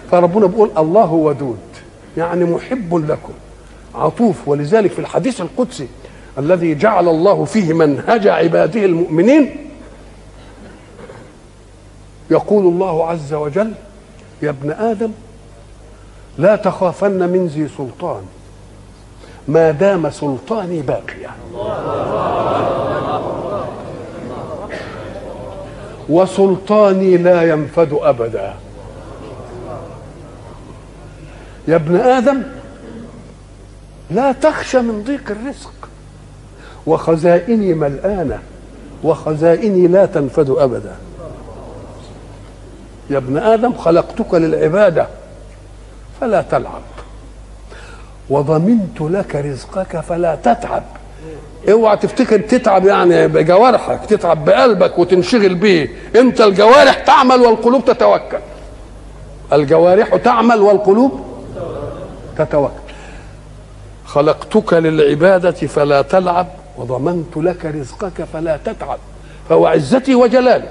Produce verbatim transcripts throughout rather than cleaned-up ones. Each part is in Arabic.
فربنا بيقول الله ودود، يعني محب لكم عطوف. ولذلك في الحديث القدسي الذي جعل الله فيه منهج عباده المؤمنين يقول الله عز وجل: يا ابن آدم لا تخافن من ذي سلطان ما دام سلطاني باقيا، وسلطاني لا ينفد أبدا. يا ابن آدم لا تخشى من ضيق الرزق، وخزائني ملآنة وخزائني لا تنفد أبدا. يا ابن آدم خلقتك للعبادة فلا تلعب، وضمنت لك رزقك فلا تتعب. اوعى تفتكر تتعب يعني بجوارحك، تتعب بقلبك وتنشغل به. انت الجوارح تعمل والقلوب تتوكل، الجوارح تعمل والقلوب تتوكل. خلقتك للعبادة فلا تلعب، وضمنت لك رزقك فلا تتعب. فهو عزتي وجلالي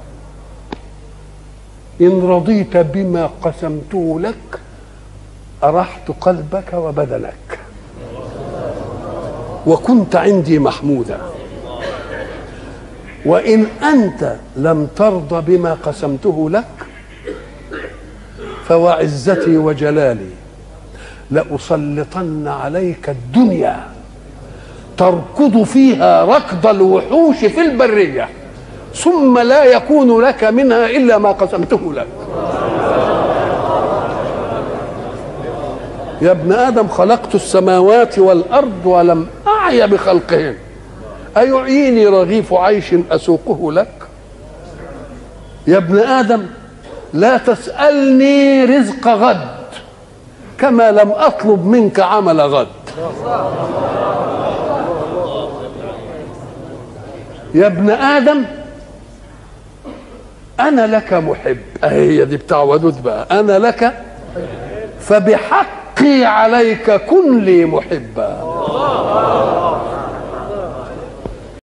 إن رضيت بما قسمته لك أرحت قلبك وبدنك وكنت عندي محمودا. وإن أنت لم ترضى بما قسمته لك فوعزتي وجلالي لأسلطن عليك الدنيا تركض فيها ركض الوحوش في البرية، ثم لا يكون لك منها إلا ما قسمته لك. يا ابن آدم خلقت السماوات والأرض ولم أعي بخلقهن، أيعيني رغيف عيش أسوقه لك؟ يا ابن آدم لا تسألني رزق غد كما لم أطلب منك عمل غد. يا ابن آدم أنا لك محب، أهي دي بتاع ودود بقى، أنا لك فبحقي عليك كن لي محبا.